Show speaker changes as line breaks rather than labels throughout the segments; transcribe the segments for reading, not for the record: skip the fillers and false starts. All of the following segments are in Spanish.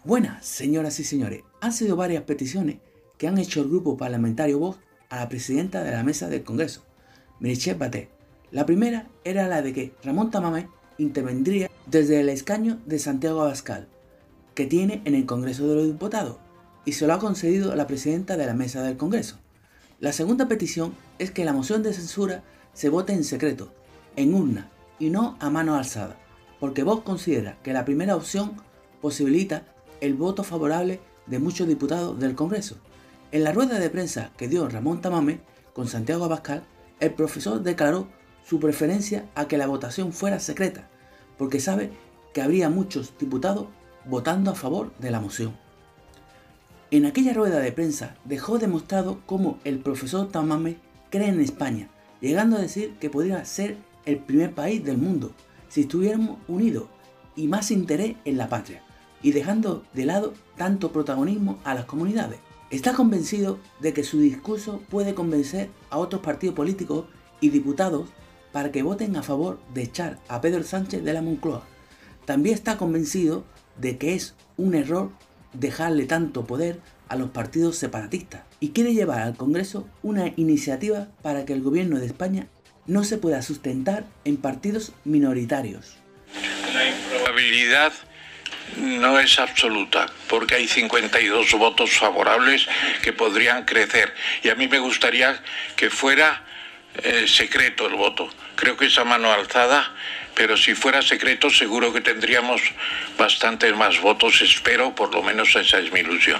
Buenas, señoras y señores. Han sido varias peticiones que han hecho el grupo parlamentario Vox a la presidenta de la mesa del Congreso, Meritxell Batet. La primera era la de que Ramón Tamames intervendría desde el escaño de Santiago Abascal, que tiene en el Congreso de los Diputados, y se lo ha concedido la presidenta de la mesa del Congreso. La segunda petición es que la moción de censura se vote en secreto, en urna, y no a mano alzada, porque Vox considera que la primera opción posibilita el voto favorable de muchos diputados del Congreso. En la rueda de prensa que dio Ramón Tamames con Santiago Abascal, el profesor declaró su preferencia a que la votación fuera secreta, porque sabe que habría muchos diputados votando a favor de la moción. En aquella rueda de prensa dejó demostrado cómo el profesor Tamames cree en España, llegando a decir que podría ser el primer país del mundo si estuviéramos unidos y más interés en la patria, y dejando de lado tanto protagonismo a las comunidades. Está convencido de que su discurso puede convencer a otros partidos políticos y diputados para que voten a favor de echar a Pedro Sánchez de la Moncloa. También está convencido de que es un error dejarle tanto poder a los partidos separatistas y quiere llevar al Congreso una iniciativa para que el gobierno de España no se pueda sustentar en partidos minoritarios.
La improbabilidad no es absoluta, porque hay 52 votos favorables que podrían crecer, y a mí me gustaría que fuera secreto el voto. Creo que es a mano alzada, pero si fuera secreto seguro que tendríamos bastantes más votos, espero, por lo menos esa es mi ilusión.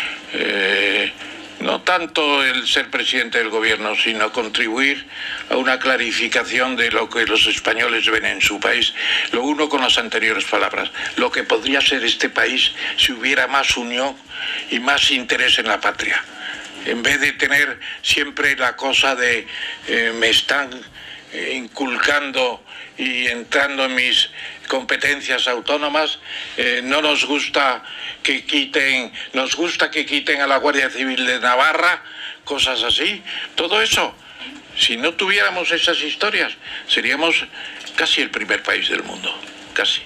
No tanto el ser presidente del gobierno, sino contribuir a una clarificación de lo que los españoles ven en su país. Lo uno con las anteriores palabras, lo que podría ser este país si hubiera más unión y más interés en la patria. En vez de tener siempre la cosa de me están inculcando y entrando en mis competencias autónomas, no nos gusta que quiten, nos gusta que quiten a la Guardia Civil de Navarra, cosas así. Todo eso, si no tuviéramos esas historias, seríamos casi el primer país del mundo, casi.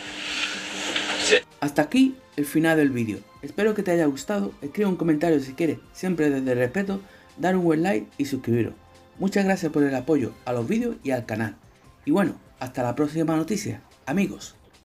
Hasta aquí el final del vídeo. Espero que te haya gustado. Escribe un comentario si quieres, siempre desde el respeto, dar un buen like y suscribiros. Muchas gracias por el apoyo a los vídeos y al canal. Y bueno, hasta la próxima noticia, amigos.